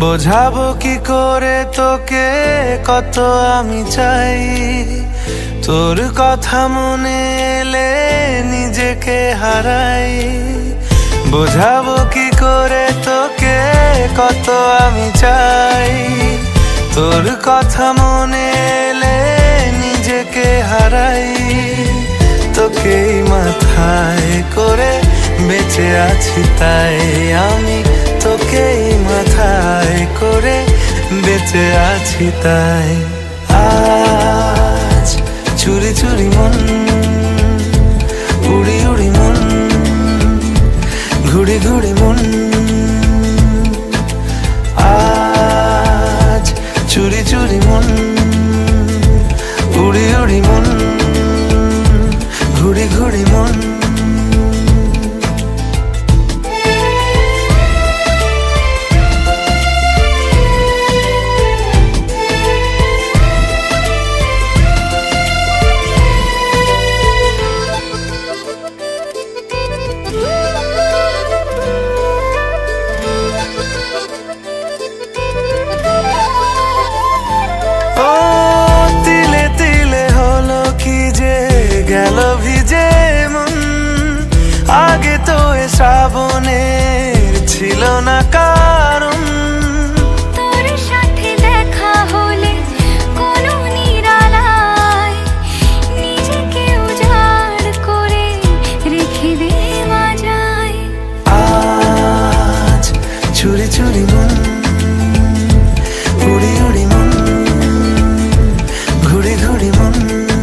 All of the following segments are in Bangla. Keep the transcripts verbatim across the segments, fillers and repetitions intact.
বোঝাবো কি করে তোকে কত আমি চাই, তোর কথা মনে এলে নিজেকে হারাই। বোঝাবো কি করে তোকে কত আমি চাই, তোর কথা মনে এলে নিজেকে হারাই। তোকেই মাথায় করে বেঁচে আছি তাই আমি, তোকেই মাথায় করে বেঁচে আছি তাই। আজ চুরি চুরি মন, উড়ি উড়ি মন, ঘুড়ি ঘুড়ি মন। আজ চুরি চুরি মন, উড়ি উড়ি মন, ঘুড়ি ঘুড়ি মন। গেল ভিজে মন, আগে তো এ শ্রাবণের ছিল না কারণ। তোর সাথে দেখা হলে কোনো নিরালায় নিজেকে উজাড় করে রেখে দে মাঝায়। আজ চুরি চুরি মন, উড়ি উড়ি মন, ঘুড়ি ঘুড়ি মন।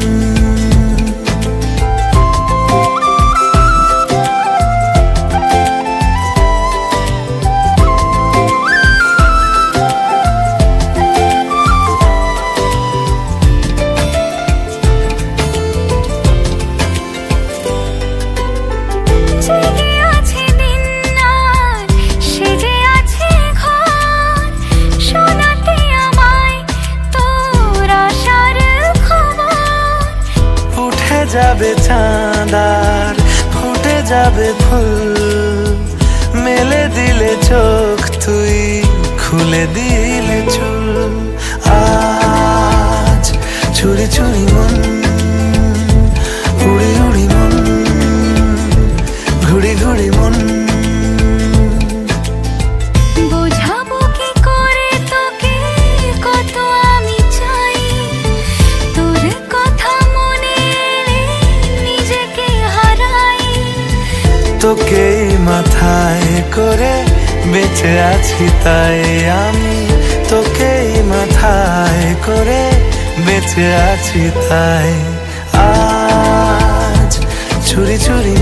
যাবে চাঁদার ফুটে যাবে ফুল, মেলে দিলে চোখ তুই খুলে দিলে চুল। আজ চুরি চুরি মন, উড়ি উড়ি মন, ঘুড়ি ঘুড়ি মন। বোঝাবো কি করে তোকে কত আমি চাই, তোর কথা মনে নিজেকে হারাই। তোকেই মাথায় করে বেঁচে আছি তাই আমি, তোকেই মাথায় করে বেঁচে আছি তাই। আজ চুরি চুরি